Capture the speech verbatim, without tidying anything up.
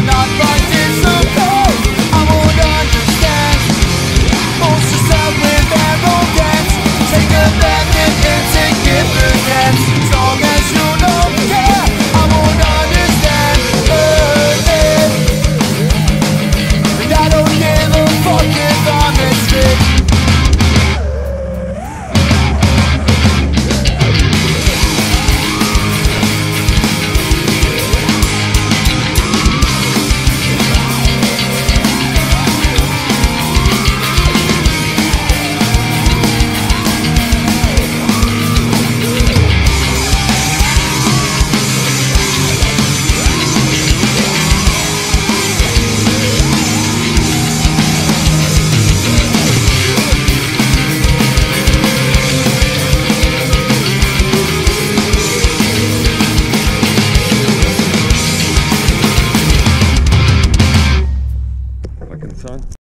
not finding some cause I won't understand. Most yourself with arrogance. Take a back and insignificance. As long as you don't care, I won't understand. uh, eh. And I don't give a fuck if I'm mistaken. Son.